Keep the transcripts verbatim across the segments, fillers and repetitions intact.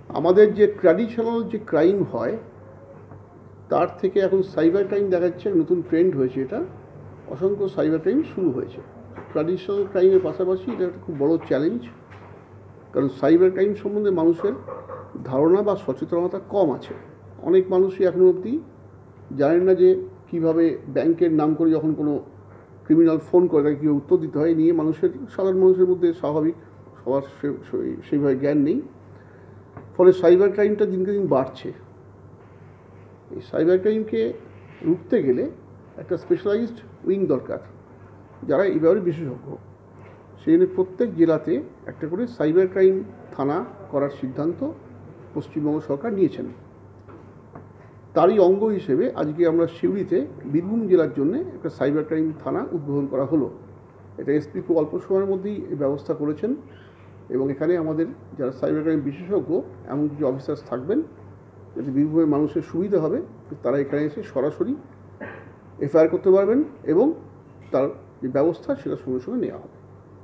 আমাদের যে ট্র্যাডিশনাল যে ক্রাইম হয় তার থেকে এখন সাইবার ক্রাইম দেখা যাচ্ছে, নতুন ট্রেন্ড হয়েছে, এটা অসংখ্য সাইবার ক্রাইম শুরু হয়েছে। ট্র্যাডিশনাল ক্রাইমের পাশাপাশি এটা একটা খুব বড় চ্যালেঞ্জ, কারণ সাইবার ক্রাইম সম্বন্ধে মানুষের ধারণা বা সচেতনতা কম আছে। অনেক মানুষই এখনও অবধি জানেন না যে কীভাবে ব্যাংকের নাম করে যখন কোনো ক্রিমিনাল ফোন করে তাকে কীভাবে উত্তর দিতে হয়, নিয়ে মানুষের সাধারণ মানুষের মধ্যে স্বাভাবিক সবার সেইভাবে জ্ঞান নেই। ফলে সাইবার ক্রাইমটা দিনকে দিন বাড়ছে। এই সাইবার ক্রাইমকে রুখতে গেলে একটা স্পেশালাইজড উইং দরকার, যারা এই ব্যাপারে বিশেষজ্ঞ। সেই জন্য প্রত্যেক জেলাতে একটা করে সাইবার ক্রাইম থানা করার সিদ্ধান্ত পশ্চিমবঙ্গ সরকার নিয়েছেন। তারই অঙ্গ হিসেবে আজকে আমরা সিউড়িতে বীরভূম জেলার জন্য একটা সাইবার ক্রাইম থানা উদ্বোধন করা হলো। এটা এসপি খুব অল্প সময়ের মধ্যেই এই ব্যবস্থা করেছেন, এবং এখানে আমাদের যারা সাইবার ক্রাইম বিশেষজ্ঞ এমন কিছু অফিসার্স থাকবেন, যাতে বীরভূমের মানুষের সুবিধা হবে, তারা এখানে এসে সরাসরি এফআইআর করতে পারবেন এবং তার যে ব্যবস্থা সেটা সঙ্গে সঙ্গে নেওয়া হবে।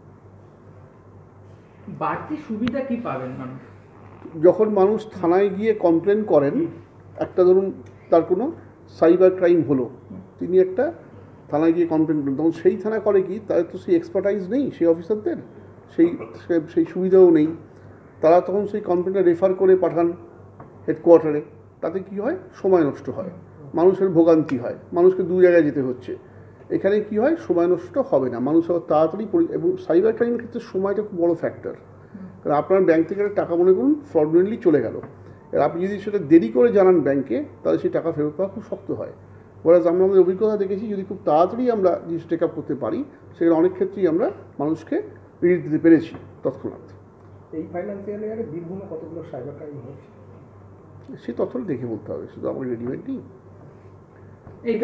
বাড়তি সুবিধা কি পাবেন মানুষ? যখন মানুষ থানায় গিয়ে কমপ্লেন করেন, একটা ধরুন তার কোনো সাইবার ক্রাইম হলো, তিনি একটা থানায় গিয়ে কমপ্লেন করেন, তখন সেই থানা করে কি, তাদের তো সেই এক্সপার্টাইজ নেই সেই অফিসারদের, সেই সেই সুবিধাও নেই। তারা তখন সেই কমপ্লেনটা রেফার করে পাঠান হেডকোয়ার্টারে। তাতে কি হয়, সময় নষ্ট হয়, মানুষের ভোগান্তি হয়, মানুষকে দু জায়গায় যেতে হচ্ছে। এখানে কি হয়, সময় নষ্ট হবে না, মানুষ আবার তাড়াতাড়ি। এবং সাইবার ক্রাইমের ক্ষেত্রে সময়টা খুব বড় ফ্যাক্টর। কারণ আপনার ব্যাংক থেকে টাকা মনে করুন ফ্রডুলেন্টলি চলে গেল, আর আপনি যদি সেটা দেরি করে জানান ব্যাংকে, তাহলে সেই টাকা ফেরত পাওয়া খুব শক্ত হয়। ওরাজ আমরা আমাদের অভিজ্ঞতা দেখেছি, যদি খুব তাড়াতাড়ি আমরা জিনিস টেক আপ করতে পারি, সেখানে অনেক ক্ষেত্রেই আমরা মানুষকে রিলিফ দিতে পেরেছি তৎক্ষণাৎ। এই ফাইন্যান্সিয়াল ইয়ারে বীরভূমে কতগুলো সাইবার ক্রাইম হয়েছে সে তথ্যটা দেখে বলতে হবে, শুধু আমার রেডিমেড নেই। এই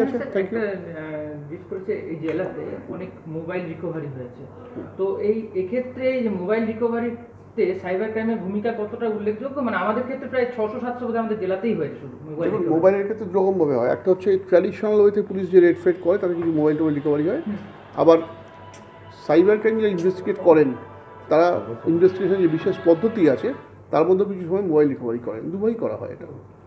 জেলাতে অনেক মোবাইল রিকভারি হয়েছে, তো এই এক্ষেত্রে যে মোবাইল রিকভারিতে সাইবার ক্রাইমের ভূমিকা কতটা উল্লেখযোগ্য? মানে আমাদের ক্ষেত্রে প্রায় ছশো সাতশো বোধহয় আমাদের জেলাতেই হয়েছে শুধু মোবাইল। মোবাইলের ক্ষেত্রে দুরকমভাবে হয়, একটা হচ্ছে ট্র্যাডিশনাল ওয়েতে পুলিশ যে রেড ফেড করে তাতে কিছু মোবাইল টোবাইল রিকভারি হয়। আবার সাইবার ক্রাইম যারা ইনভেস্টিগেট করেন, তারা ইনভেস্টিগেশন যে বিশেষ পদ্ধতি আছে তার মধ্যে কিছু সময় মোবাইল রিকভারি করেন, দুভাবেই করা হয় এটা।